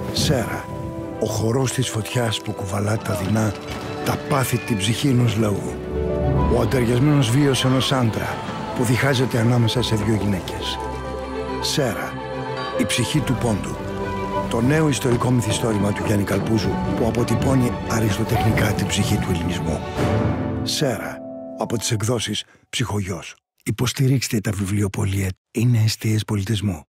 Serra, ο χορός της φωτιάς που κουβαλά τα δεινά, τα πάθη την ψυχή ενός λαού. Ο αντεριασμένος βίος ενός άντρα που διχάζεται ανάμεσα σε δύο γυναίκες. Serra, η ψυχή του πόντου. Το νέο ιστορικό μυθιστόρημα του Γιάννη Καλπούζου που αποτυπώνει αριστοτεχνικά την ψυχή του ελληνισμού. Serra, από τις εκδόσεις Psichogios. Υποστηρίξτε τα βιβλιοπωλεία. Είναι εστίες πολιτισμού.